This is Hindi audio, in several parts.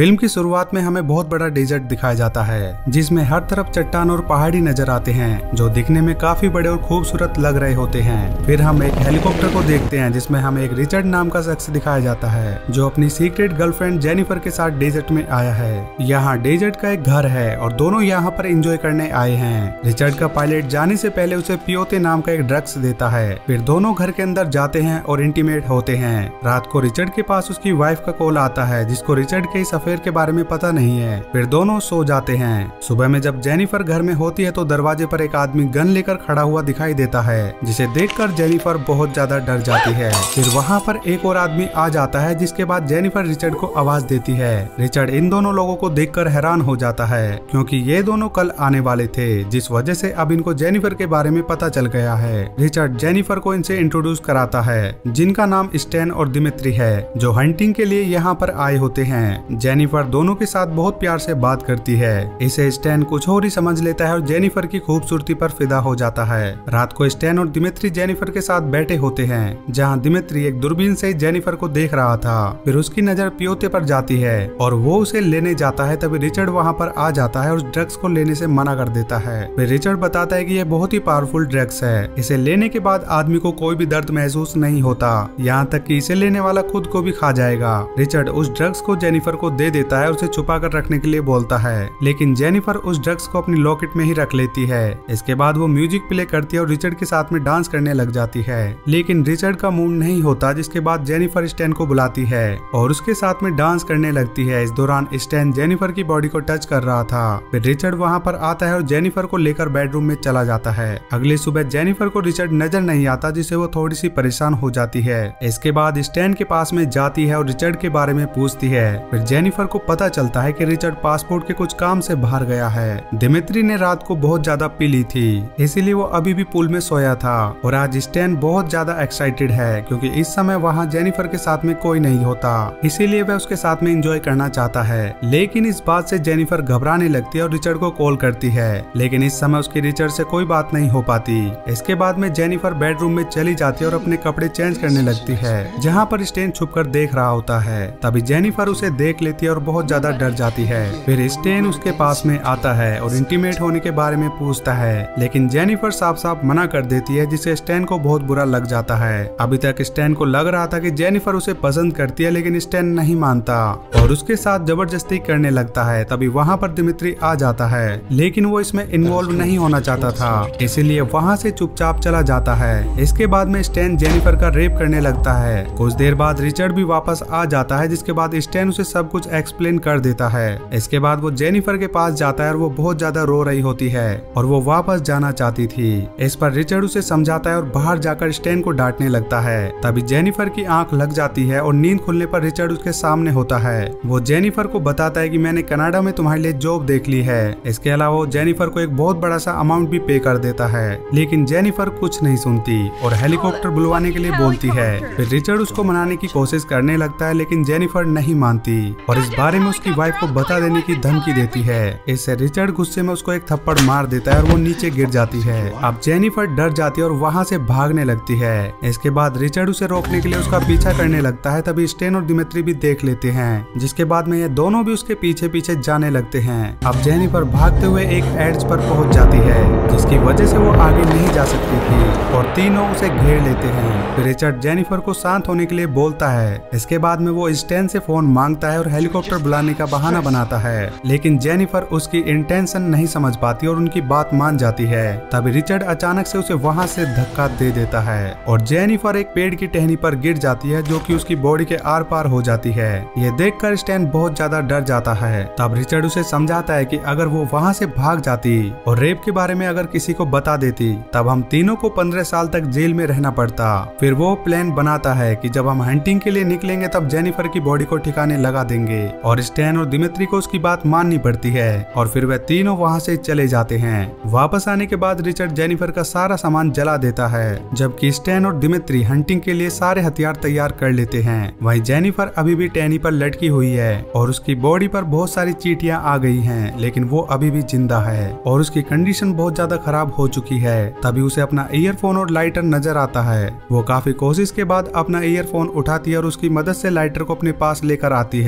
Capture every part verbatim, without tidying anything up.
फिल्म की शुरुआत में हमें बहुत बड़ा डेजर्ट दिखाया जाता है जिसमें हर तरफ चट्टान और पहाड़ी नजर आते हैं जो दिखने में काफी बड़े और खूबसूरत लग रहे होते हैं। फिर हम एक हेलीकॉप्टर को देखते हैं जिसमें हमें एक रिचर्ड नाम का शख्स दिखाया जाता है जो अपनी सीक्रेट गर्लफ्रेंड जेनिफर के साथ डेजर्ट में आया है। यहाँ डेजर्ट का एक घर है और दोनों यहाँ पर एंजॉय करने आए हैं। रिचर्ड का पायलट जाने से पहले उसे पियोते नाम का एक ड्रग्स देता है। फिर दोनों घर के अंदर जाते हैं और इंटीमेट होते हैं। रात को रिचर्ड के पास उसकी वाइफ का कॉल आता है जिसको रिचर्ड के इस अफेयर के बारे में पता नहीं है। फिर दोनों सो जाते हैं। सुबह में जब जेनिफर घर में होती है तो दरवाजे पर एक आदमी गन लेकर खड़ा हुआ दिखाई देता है जिसे देखकर जेनिफर बहुत ज्यादा डर जाती है। फिर वहाँ पर एक और आदमी आ जाता है जिसके बाद जेनिफर रिचर्ड को आवाज देती है। रिचर्ड इन दोनों लोगों को देखकर हैरान हो जाता है क्योंकि ये दोनों कल आने वाले थे जिस वजह से अब इनको जेनिफर के बारे में पता चल गया है। रिचर्ड जेनिफर को इनसे इंट्रोड्यूस कराता है जिनका नाम स्टैन और दिमित्री है जो हंटिंग के लिए यहाँ पर आए होते हैं। जेनिफर दोनों के साथ बहुत प्यार से बात करती है। इसे स्टैन कुछ और ही समझ लेता है और जेनिफर की खूबसूरती पर फिदा हो जाता है। रात को स्टैन और दिमित्री जेनिफर के साथ बैठे होते हैं जहाँ दिमित्री एक दूरबीन से जेनिफर को देख रहा था। फिर उसकी नजर पियोते पर जाती है और वो उसे लेने जाता है। तभी रिचर्ड वहाँ पर आ जाता है और ड्रग्स को लेने से मना कर देता है। फिर रिचर्ड बताता है कि यह बहुत ही पावरफुल ड्रग्स है। इसे लेने के बाद आदमी को कोई भी दर्द महसूस नहीं होता, यहाँ तक कि इसे लेने वाला खुद को भी खा जाएगा। रिचर्ड उस ड्रग्स को जेनिफर को दे देता है और उसे छुपा कर रखने के लिए बोलता है, लेकिन जेनिफर उस ड्रग्स को अपनी लॉकेट में ही रख लेती है। इसके बाद वो म्यूजिक प्ले करती है और रिचर्ड के साथ में डांस करने लग जाती है, लेकिन रिचर्ड का मूड नहीं होता। जिसके बाद जेनिफर स्टैन को बुलाती है और उसके साथ में डांस करने लगती है। इस दौरान स्टैन जेनिफर की बॉडी को टच कर रहा था। फिर रिचर्ड वहाँ पर आता है और जेनिफर को लेकर बेडरूम में चला जाता है। अगली सुबह जेनिफर को रिचर्ड नजर नहीं आता जिससे वो थोड़ी सी परेशान हो जाती है। इसके बाद स्टैन के पास में जाती है और रिचर्ड के बारे में पूछती है। फिर जेनिफर को पता चलता है कि रिचर्ड पासपोर्ट के कुछ काम से बाहर गया है। दिमित्री ने रात को बहुत ज्यादा पी ली थी इसीलिए वो अभी भी पूल में सोया था और आज स्टैन बहुत ज्यादा एक्साइटेड है क्योंकि इस समय वहाँ जेनिफर के साथ में कोई नहीं होता, इसीलिए वह उसके साथ में एंजॉय करना चाहता है। लेकिन इस बात से जेनिफर घबराने लगती है और रिचर्ड को कॉल करती है, लेकिन इस समय उसकी रिचर्ड से कोई बात नहीं हो पाती। इसके बाद में जेनिफर बेडरूम में चली जाती है और अपने कपड़े चेंज करने लगती है जहाँ पर स्टैन छुप कर देख रहा होता है। तभी जेनिफर उसे देख लेती है और बहुत ज्यादा डर जाती है। फिर स्टैन उसके पास में आता है और इंटीमेट होने के बारे में पूछता है, लेकिन जेनिफर साफ साफ मना कर देती है जिससे स्टैन को बहुत बुरा लग जाता है। अभी तक स्टैन को लग रहा था कि जेनिफर उसे पसंद करती है, लेकिन स्टैन नहीं मानता और उसके साथ जबरदस्ती करने लगता है। तभी वहाँ पर दिमित्री आ जाता है, लेकिन वो इसमें इन्वॉल्व नहीं होना चाहता था, इसीलिए वहाँ से चुपचाप चला जाता है। इसके बाद में स्टैन जेनिफर का रेप करने लगता है। कुछ देर बाद रिचर्ड भी वापस आ जाता है जिसके बाद स्टैन उसे सब कुछ एक्सप्लेन कर देता है। इसके बाद वो जेनिफर के पास जाता है और वो बहुत ज्यादा रो रही होती है और वो वापस जाना चाहती थी। इस पर रिचर्ड उसे समझाता है और बाहर जाकर स्टैन को डांटने लगता है। तभी जेनिफर की आंख लग जाती है और नींद खुलने पर रिचर्ड उसके सामने होता है। वो जेनिफर को बताता है कि मैंने कनाडा में तुम्हारे लिए जॉब देख ली है। इसके अलावा वो जेनिफर को एक बहुत बड़ा सा अमाउंट भी पे कर देता है, लेकिन जेनिफर कुछ नहीं सुनती और हेलीकॉप्टर बुलवाने के लिए बोलती है। फिर रिचर्ड उसको मनाने की कोशिश करने लगता है, लेकिन जेनिफर नहीं मानती और इस बारे में उसकी वाइफ को बता देने की धमकी देती है। इससे रिचर्ड गुस्से में उसको एक थप्पड़ मार देता है और वो नीचे गिर जाती है। अब जेनिफर डर जाती है और वहाँ से भागने लगती है। इसके बाद रिचर्ड उसे रोकने के लिए उसका पीछा करने लगता है। तभी स्टैन और दिमित्री भी देख लेते हैं, जिसके बाद में ये दोनों भी उसके पीछे पीछे जाने लगते हैं। अब जेनिफर भागते हुए एक एड्ज पर पहुंच जाती है जिसकी वजह से वो आगे नहीं जा सकती थी और तीनों उसे घेर लेते हैं। फिर रिचर्ड जेनिफर को शांत होने के लिए बोलता है। इसके बाद में वो स्टैन से फोन मांगता है और हेलीकॉप्टर बुलाने का बहाना बनाता है, लेकिन जेनिफर उसकी इंटेंशन नहीं समझ पाती और उनकी बात मान जाती है। तभी रिचर्ड अचानक से उसे वहाँ से धक्का दे देता है और जेनिफर एक पेड़ की टहनी पर गिर जाती है जो कि उसकी बॉडी के आर पार हो जाती है। ये देखकर स्टैन बहुत ज्यादा डर जाता है। तब रिचर्ड उसे समझाता है कि अगर वो वहाँ से भाग जाती और रेप के बारे में अगर किसी को बता देती तब हम तीनों को पंद्रह साल तक जेल में रहना पड़ता। फिर वो प्लान बनाता है कि जब हम हंटिंग के लिए निकलेंगे तब जेनिफर की बॉडी को ठिकाने लगा देंगे और स्टैन और दिमित्री को उसकी बात माननी पड़ती है और फिर वे तीनों वहाँ से चले जाते हैं। वापस आने के बाद रिचर्ड जेनिफर का सारा सामान जला देता है, जबकि स्टैन और दिमित्री हंटिंग के लिए सारे हथियार तैयार कर लेते हैं। वहीं जेनिफर अभी भी टहनी पर लटकी हुई है और उसकी बॉडी पर बहुत सारी चींटियां आ गई हैं, लेकिन वो अभी भी जिंदा है और उसकी कंडीशन बहुत ज्यादा खराब हो चुकी है। तभी उसे अपना ईयरफोन और लाइटर नजर आता है। वो काफी कोशिश के बाद अपना ईयरफोन उठाती है और उसकी मदद से लाइटर को अपने पास लेकर आती है।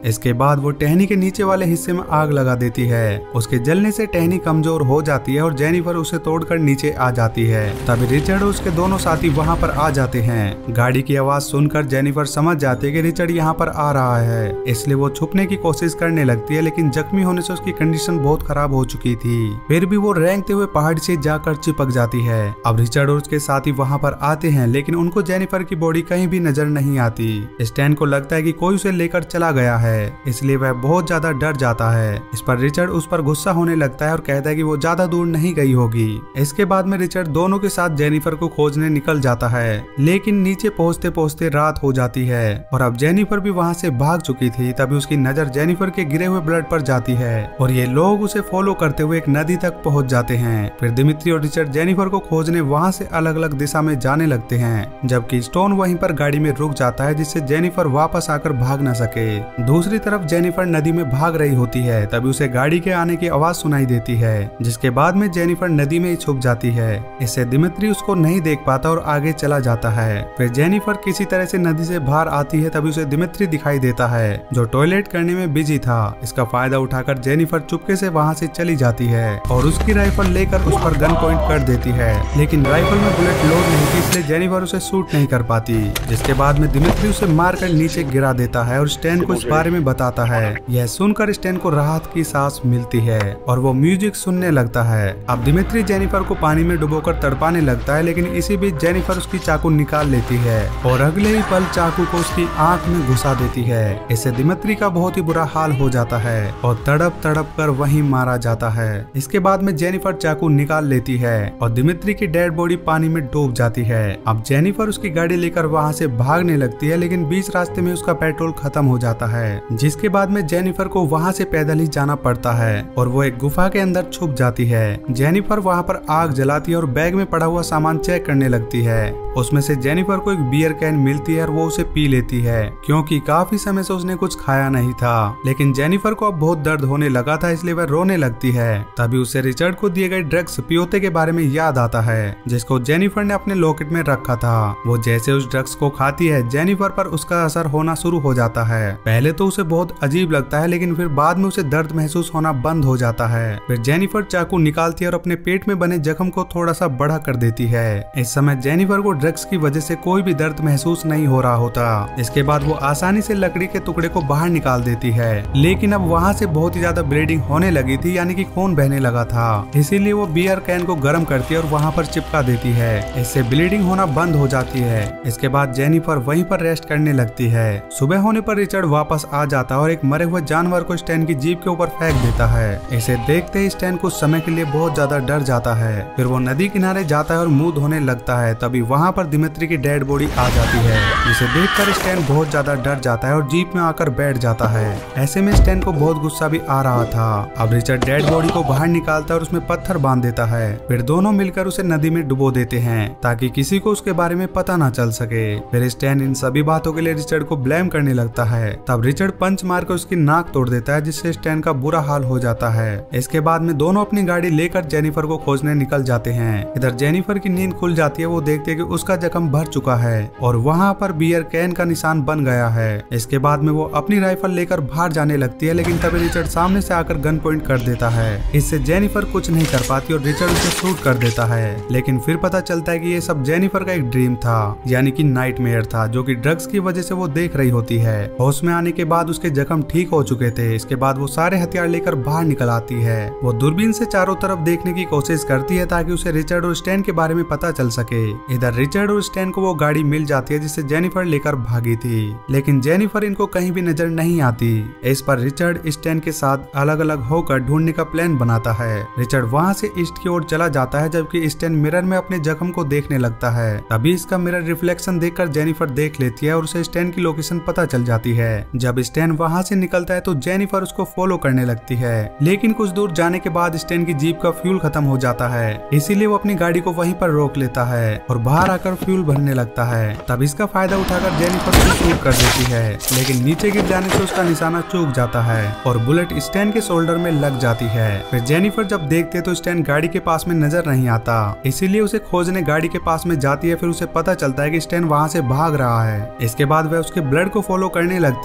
इसके बाद वो टहनी के नीचे वाले हिस्से में आग लगा देती है। उसके जलने से टहनी कमजोर हो जाती है और जेनिफर उसे तोड़कर नीचे आ जाती है। तभी रिचर्ड और उसके दोनों साथी वहाँ पर आ जाते हैं। गाड़ी की आवाज सुनकर जेनिफर समझ जाती है कि रिचर्ड यहाँ पर आ रहा है, इसलिए वो छुपने की कोशिश करने लगती है, लेकिन जख्मी होने से उसकी कंडीशन बहुत खराब हो चुकी थी। फिर भी वो रेंगते हुए पहाड़ से जाकर चिपक जाती है। अब रिचर्ड और उसके साथी वहाँ पर आते हैं, लेकिन उनको जेनिफर की बॉडी कहीं भी नजर नहीं आती। स्टैन को लगता है कि कोई उसे लेकर चला गया है, इसलिए वह बहुत ज्यादा डर जाता है। इस पर रिचर्ड उस पर गुस्सा होने लगता है और कहता है कि वो ज्यादा दूर नहीं गई होगी। इसके बाद में रिचर्ड दोनों के साथ जेनिफर को खोजने निकल जाता है, लेकिन नीचे पहुंचते पहुंचते रात हो जाती है और अब जेनिफर भी वहां से भाग चुकी थी। तभी उसकी नजर जेनिफर के गिरे हुए ब्लड पर जाती है और ये लोग उसे फॉलो करते हुए एक नदी तक पहुंच जाते हैं। फिर दिमित्री और रिचर्ड जेनिफर को खोजने वहां से अलग अलग दिशा में जाने लगते हैं, जबकि स्टोन वहीं पर गाड़ी में रुक जाता है, जिससे जेनिफर वापस आकर भाग न सके। दूसरी तरफ जेनिफर नदी में भाग रही होती है, तभी उसे गाड़ी के आने की आवाज सुनाई देती है, जिसके बाद में जेनिफर नदी में ही छुप जाती है। इससे दिमित्री उसको नहीं देख पाता और आगे चला जाता है। फिर जेनिफर किसी तरह से नदी से बाहर आती है, तभी उसे दिमित्री दिखाई देता है, जो टॉयलेट करने में बिजी था। इसका फायदा उठाकर जेनिफर चुपके से वहां से चली जाती है और उसकी राइफल लेकर उस पर गन पॉइंट कर देती है, लेकिन राइफल में बुलेट लोड नहीं थी, इसलिए जेनिफर उसे शूट नहीं कर पाती। जिसके बाद में दिमित्री उसे मारकर नीचे गिरा देता है और स्टैन को इस बारे में बताता है। यह सुनकर स्टैन को राहत की सांस मिलती है और वो म्यूजिक सुनने लगता है। अब दिमित्री जेनिफर को पानी में डुबोकर तड़पाने लगता है, लेकिन इसी बीच जेनिफर उसकी चाकू निकाल लेती है और अगले ही पल चाकू को उसकी आंख में घुसा देती है। इससे दिमित्री का बहुत ही बुरा हाल हो जाता है और तड़प तड़प कर वहीं मारा जाता है। इसके बाद में जेनिफर चाकू निकाल लेती है और दिमित्री की डेड बॉडी पानी में डूब जाती है। अब जेनिफर उसकी गाड़ी लेकर वहां से भागने लगती है, लेकिन बीच रास्ते में उसका पेट्रोल खत्म हो जाता है, जिसके बाद में जेनिफर को वहां से पैदल ही जाना पड़ता है और वो एक गुफा के अंदर छुप जाती है। जेनिफर वहां पर आग जलाती है और बैग में पड़ा हुआ सामान चेक करने लगती है। उसमें से जेनिफर को एक बियर कैन मिलती है और वो उसे पी लेती है, क्योंकि काफी समय से उसने कुछ खाया नहीं था। लेकिन जेनिफर को अब बहुत दर्द होने लगा था, इसलिए वह रोने लगती है। तभी उसे रिचर्ड को दिए गए ड्रग्स पियोते के बारे में याद आता है, जिसको जेनिफर ने अपने लॉकेट में रखा था। वो जैसे उस ड्रग्स को खाती है, जेनिफर पर उसका असर होना शुरू हो जाता है। पहले तो उसे बहुत अजीब लगता है, लेकिन फिर बाद में उसे दर्द महसूस होना बंद हो जाता है। फिर जेनिफर चाकू निकालती है और अपने पेट में बने जख्म को थोड़ा सा बड़ा कर देती है। इस समय जेनिफर को ड्रग्स की वजह से कोई भी दर्द महसूस नहीं हो रहा होता। इसके बाद वो आसानी से लकड़ी के टुकड़े को बाहर निकाल देती है, लेकिन अब वहाँ से बहुत ही ज्यादा ब्लीडिंग होने लगी थी, यानी कि खून बहने लगा था। इसीलिए वो बियर कैन को गर्म करती है और वहाँ पर चिपका देती है। इससे ब्लीडिंग होना बंद हो जाती है। इसके बाद जेनिफर वहीं पर रेस्ट करने लगती है। सुबह होने पर रिचर्ड वापस आ जाता है और एक मरे हुए जानवर को स्टैन की जीप के ऊपर फेंक देता है। इसे देखते ही स्टैन कुछ समय के लिए बहुत ज्यादा डर जाता है। फिर वो नदी किनारे जाता है और मुंह धोने लगता है। तभी वहाँ पर दिमित्री की डेड बॉडी आ जाती है, जिसे देखकर स्टैन बहुत ज्यादा डर जाता है और जीप में आकर बैठ जाता है। ऐसे में स्टैन को बहुत गुस्सा भी आ रहा था। अब रिचर्ड डेड बॉडी को बाहर निकालता है और उसमें पत्थर बांध देता है। फिर दोनों मिलकर उसे नदी में डुबो देते हैं, ताकि किसी को उसके बारे में पता ना चल सके। फिर स्टैन इन सभी बातों के लिए रिचर्ड को ब्लेम करने लगता है। तब रिचर्ड पंच मारकर उसकी नाक तोड़ देता है, जिससे स्टैन का बुरा हाल हो जाता है। इसके बाद में दोनों अपनी गाड़ी लेकर जेनिफर को खोजने निकल जाते हैं। इधर जेनिफर की नींद खुल जाती है। वो देखते हैं कि उसका जख्म भर चुका है और वहाँ पर बियर कैन का निशान बन गया है। इसके बाद में वो अपनी राइफल लेकर बाहर जाने लगती है, लेकिन तभी रिचर्ड सामने से आकर गन पॉइंट कर देता है। इससे जेनिफर कुछ नहीं कर पाती और रिचर्ड उसे शूट कर देता है। लेकिन फिर पता चलता है कि ये सब जेनिफर का एक ड्रीम था, यानी कि नाइटमेयर था, जो कि ड्रग्स की वजह से वो देख रही होती है। होश में आने के बाद उसके जख्म ठीक हो चुके थे। इसके बाद वो सारे हथियार लेकर बाहर निकल आती है। वो दूरबीन से चारों तरफ देखने की कोशिश करती है, ताकि उसे रिचर्ड और स्टैन के बारे में पता चल सके। इधर रिचर्ड और स्टैन को वो गाड़ी मिल जाती है, जिसे जेनिफर लेकर भागी थी, लेकिन जेनिफर इनको कहीं भी नजर नहीं आती। इस पर रिचर्ड स्टैन के साथ अलग अलग होकर ढूंढने का प्लान बनाता है। रिचर्ड वहाँ से ईस्ट की ओर चला जाता है, जबकि स्टैन मिरर में अपने जख्म को देखने लगता है। तभी इसका मिरर रिफ्लेक्शन देखकर जेनिफर देख लेती है और उसे स्टैन की लोकेशन पता चल जाती है। जब स्टैन वहाँ से निकलता है तो जेनिफर उसको फॉलो करने लगती है, लेकिन कुछ दूर जाने के बाद स्टैन की जीप का फ्यूल खत्म हो जाता है। इसीलिए वो अपनी गाड़ी को वहीं पर रोक लेता है और बाहर आकर फ्यूल भरने लगता है। तब इसका फायदा उठाकर जेनिफर को शूट कर देती है, लेकिन नीचे गिर जाने से उसका निशाना चूक जाता है और बुलेट स्टैन के शोल्डर में लग जाती है। फिर जेनिफर जब देखते तो स्टैन गाड़ी के पास में नजर नहीं आता, इसीलिए उसे खोजने गाड़ी के पास में जाती है। फिर उसे पता चलता है कि स्टैन वहाँ से भाग रहा है। इसके बाद वह उसके ब्लड को फॉलो करने लगती है, लेकिन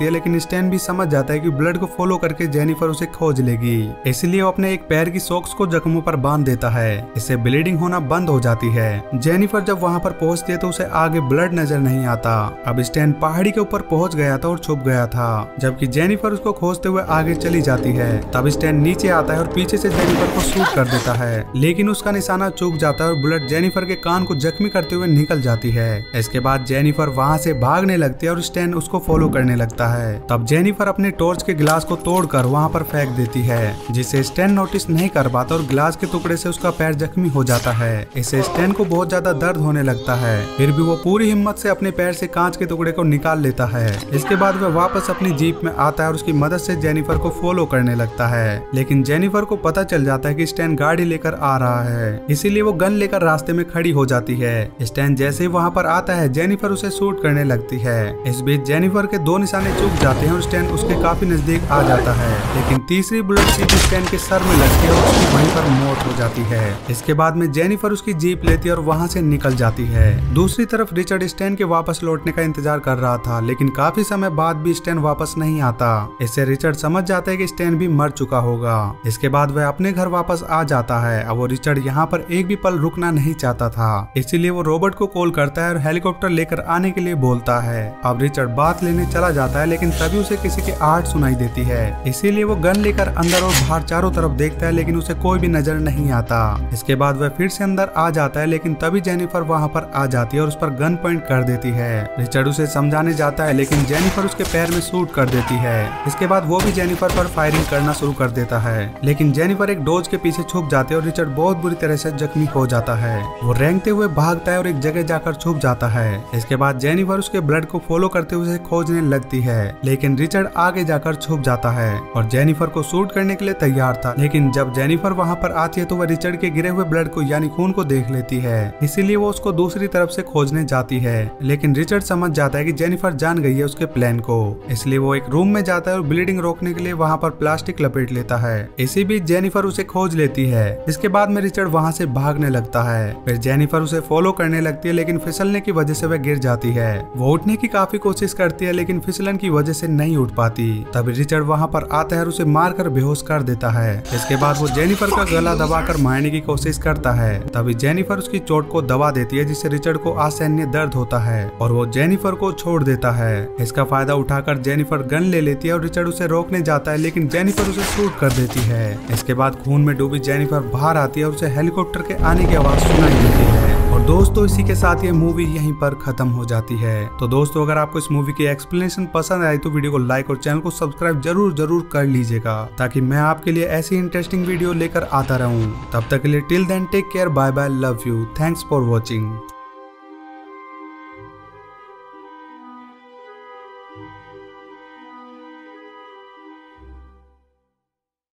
स्टैन भी समझ जाता है कि ब्लड को फॉलो करके जेनिफर उसे खोज लेगी, इसलिए वो अपने एक पैर की सॉक्स को जख्मों पर बांध देता है। इससे ब्लीडिंग होना बंद हो जाती है। जेनिफर जब वहाँ पर पहुँचती है तो उसे आगे ब्लड नजर नहीं आता। अब स्टैन पहाड़ी के ऊपर पहुँच गया था और छुप गया था, जबकि जेनिफर उसको खोजते हुए आगे चली जाती है। तब स्टैन नीचे आता है और पीछे से जेनिफर को शूट कर देता है, लेकिन उसका निशाना चूक जाता है और ब्लड जेनिफर के कान को जख्मी करते हुए निकल जाती है। इसके बाद जेनिफर वहाँ से भागने लगती है और स्टैन उसको फॉलो करने लगता है। तब जेनिफर अपने टॉर्च के गिलास को तोड़कर वहाँ पर फेंक देती है, जिसे स्टैन नोटिस नहीं कर पाता और गिलास के टुकड़े से उसका पैर जख्मी हो जाता है। इससे स्टैन को बहुत ज्यादा दर्द होने लगता है, फिर भी वो पूरी हिम्मत से अपने पैर से कांच के टुकड़े को निकाल लेता है। इसके बाद वह वापस अपनी जीप में आता है और उसकी मदद से जेनिफर को फॉलो करने लगता है, लेकिन जेनिफर को पता चल जाता है कि स्टैन गाड़ी लेकर आ रहा है, इसीलिए वो गन लेकर रास्ते में खड़ी हो जाती है। स्टैन जैसे ही वहाँ पर आता है जेनिफर उसे शूट करने लगती है। इस बीच जेनिफर के दो निशाने चूक जाते हैं और स्टैन उसके काफी नजदीक आ जाता है, लेकिन तीसरी बुलेट सीधी स्टैन के सर में लगती है और उसकी वहीं पर मौत हो जाती है। इसके बाद में जेनिफर उसकी जीप लेती है और वहाँ से निकल जाती है। दूसरी तरफ रिचर्ड स्टैन के वापस लौटने का इंतजार कर रहा था, लेकिन काफी समय बाद भी स्टैन वापस नहीं आता। इससे रिचर्ड समझ जाता है कि स्टैन भी मर चुका होगा। इसके बाद वह अपने घर वापस आ जाता है। अब वो रिचर्ड यहाँ पर एक भी पल रुकना नहीं चाहता था, इसीलिए वो रॉबर्ट को कॉल करता है और हेलीकॉप्टर लेकर आने के लिए बोलता है। अब रिचर्ड बात लेने चला जाता है, लेकिन तभी उसे किसी की आहट सुनाई देती है, इसीलिए वो गन लेकर अंदर और बाहर चारों तरफ देखता है, लेकिन उसे कोई भी नजर नहीं आता। इसके बाद वह फिर से अंदर आ जाता है, लेकिन तभी जेनिफर वहाँ पर आ जाती है और उस पर गन पॉइंट कर देती है। रिचर्ड उसे समझाने जाता है, लेकिन जेनिफर उसके पैर में शूट कर देती है। इसके बाद वो भी जेनिफर पर फायरिंग करना शुरू कर देता है, लेकिन जेनिफर एक डोज के पीछे छुप जाती है और रिचर्ड बहुत बुरी तरह से जख्मी हो जाता है। वो रेंगते हुए भागता है और एक जगह जाकर छुप जाता है। इसके बाद जेनिफर उसके ब्लड को फॉलो करते हुए खोजने लगती है, लेकिन रिचर्ड आगे जाकर छुप जाता है और जेनिफर को शूट करने के लिए तैयार था। लेकिन जब जेनिफर वहाँ पर आती है तो वह रिचर्ड के गिरे हुए ब्लड को यानी खून को देख लेती है, इसीलिए वो उसको दूसरी तरफ से खोजने जाती है। लेकिन रिचर्ड समझ जाता है कि जेनिफर जान गई है उसके प्लान को, इसलिए वो एक रूम में जाता है और ब्लीडिंग रोकने के लिए वहाँ पर प्लास्टिक लपेट लेता है। इसी बीच जेनिफर उसे खोज लेती है। इसके बाद में रिचर्ड वहाँ से भागने लगता है। फिर जेनिफर उसे फॉलो करने लगती है, लेकिन फिसलने की वजह से वह गिर जाती है। वो उठने की काफी कोशिश करती है, लेकिन फिसलन की वजह से नहीं उठ पाती। तभी रिचर्ड वहाँ पर आता है और उसे मारकर बेहोश कर देता है। इसके बाद वो जेनिफर का गला दबाकर मारने की कोशिश करता है। तभी जेनिफर उसकी चोट को दबा देती है, जिससे रिचर्ड को असहनीय दर्द होता है और वो जेनिफर को छोड़ देता है। इसका फायदा उठाकर जेनिफर गन ले लेती है और रिचर्ड उसे रोकने जाता है, लेकिन जेनिफर उसे शूट कर देती है। इसके बाद खून में डूबी जेनिफर बाहर आती है और उसे हेलीकॉप्टर के आने की आवाज सुनाई देती है। और दोस्तों इसी के साथ ये मूवी यहीं पर खत्म हो जाती है। तो दोस्तों अगर आपको इस मूवी की एक्सप्लेनेशन पसंद आई तो वीडियो को लाइक और चैनल को सब्सक्राइब जरूर जरूर कर लीजिएगा, ताकि मैं आपके लिए ऐसी इंटरेस्टिंग वीडियो लेकर आता रहूं। तब तक के लिए till then take care, bye bye, love you, thanks for watching.